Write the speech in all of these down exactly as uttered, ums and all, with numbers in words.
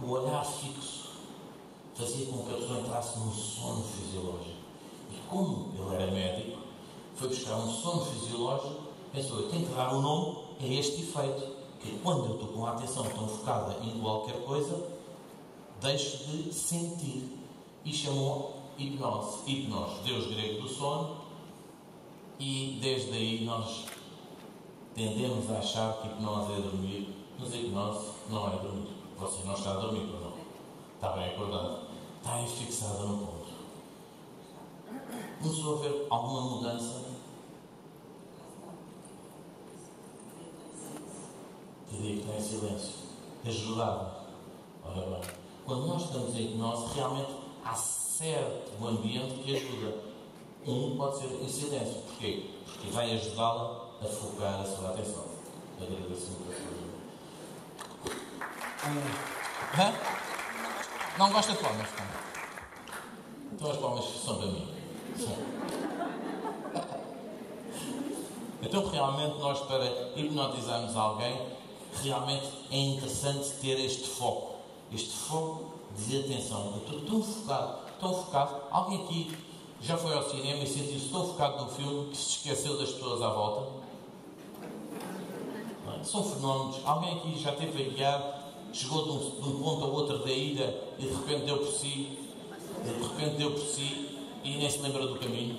o olhar fixo fazia com que a pessoa entrasse num sono fisiológico. E como ele era médico, foi buscar um sono fisiológico, pensou, eu tenho que dar um nome a este efeito, que quando eu estou com a atenção tão focada em qualquer coisa, deixo de sentir. E chamou hipnose. Hipnose, deus grego do sono, e desde aí nós tendemos a achar que hipnose é dormir, mas a hipnose não é dormir. Você não está a dormir, ou não? Está bem acordado. Está aí fixada no ponto. Começou a haver alguma mudança? Diria que está em silêncio. Ajudava. Ora bem, quando nós estamos em hipnose, realmente há certo ambiente que ajuda. Um pode ser em silêncio. Porquê? Porque vai ajudá-la a focar a sua atenção. Agradeço muito a sua ajuda. Hã? Não gosta de palmas? Então as palmas são para mim. Sim. Então realmente nós, para hipnotizarmos alguém, realmente é interessante ter este foco. Este foco de atenção. Eu estou tão focado, tão focado. Alguém aqui já foi ao cinema e sentiu-se tão focado no filme que se esqueceu das pessoas à volta? Não é? São fenómenos. Alguém aqui já teve a guiar, chegou de um, de um ponto ao outro da ilha e de repente deu por si, e de repente deu por si e nem se lembra do caminho?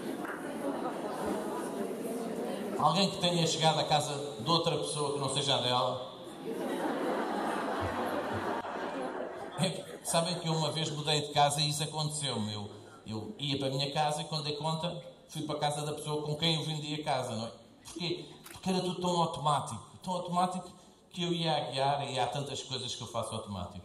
Alguém que tenha chegado à casa de outra pessoa que não seja a dela? É, sabem que eu uma vez mudei de casa e isso aconteceu-me. Eu, eu ia para a minha casa e quando dei conta fui para a casa da pessoa com quem eu vendi a casa, não é? Porquê? Porque era tudo tão automático, tão automático que eu ia a guiar e há tantas coisas que eu faço automático.